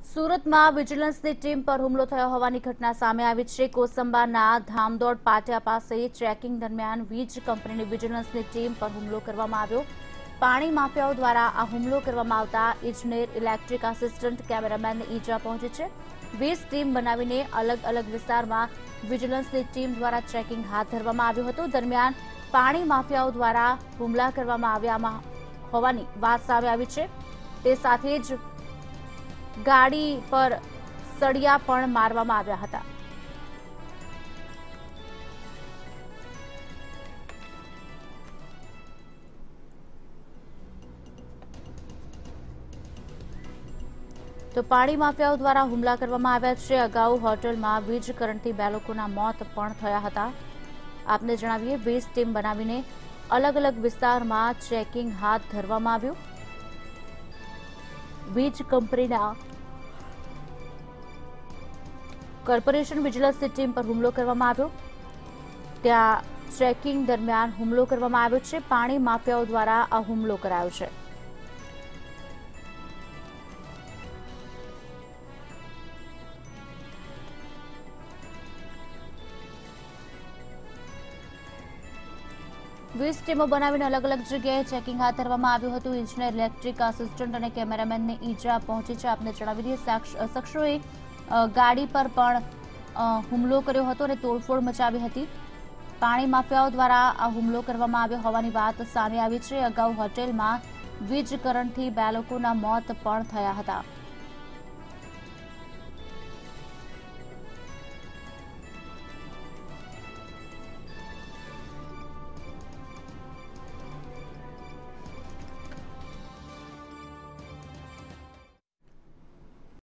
સુરતમાં વિજિલન્સની ટીમ પર હુમલો થયો હોવાની ઘટના સામે આવી છે। કોસંબાના ધામદોડ પાટિયા પાસે ચેકિંગ દરમિયાન વીજ કંપનીની વિજિલન્સની ટીમ પર હુમલો કરવામાં આવ્યો। પાણી માફિયાઓ દ્વારા આ હુમલો કરવામાં આવતા ઇજનેર, ઇલેક્ટ્રિક આસિસ્ટન્ટ, કેમેરામેનને ઈજા પહોંચી છે। વીજ ટીમ બનાવીને અલગ અલગ વિસ્તારમાં વિજિલન્સની ટીમ દ્વારા ચેકિંગ હાથ ધરવામાં આવ્યું હતું। દરમિયાન પાણી માફિયાઓ દ્વારા હુમલા કરવામાં આવ્યા હોવાની વાત સામે આવી છે। તે સાથે જ ગાડી પર સળિયા પણ મારવામાં આવ્યા હતા। તો પાણી માફિયાઓ દ્વારા હુમલા કરવામાં આવ્યા છે। અગાઉ હોટેલમાં વીજ કરંટથી 2 લોકોના મોત પણ થયા હતા। આપને જણાવીએ, વીજ ટીમ બનાવીને અલગ અલગ વિસ્તારમાં ચેકિંગ હાથ ધરવામાં આવ્યું। વીજ કંપનીના કોર્પોરેશન વિજિલન્સની ટીમ પર હુમલો કરવામાં આવ્યો। ત્યાં ચેકિંગ દરમિયાન હુમલો કરવામાં આવ્યો છે। પાણી માફિયાઓ દ્વારા આ હુમલો કરાયો છે। વીજ ટીમો બનાવીને અલગ અલગ જગ્યાએ ચેકિંગ હાથ ધરવામાં આવ્યું હતું। ઇજનેર, ઇલેક્ટ્રિક આસિસ્ટન્ટ અને કેમેરામેનને ઈજા પહોંચી છે। આપને જણાવી દઈએ, શખ્સોએ ગાડી પર પણ હુમલો કર્યો હતો અને તોડફોડ મચાવી હતી। પાણી માફિયાઓ દ્વારા આ હુમલો કરવામાં આવ્યો હોવાની વાત સામે આવી છે। અગાઉ હોટેલમાં વીજ કરંટથી 2 લોકોના મોત પણ થયા હતા।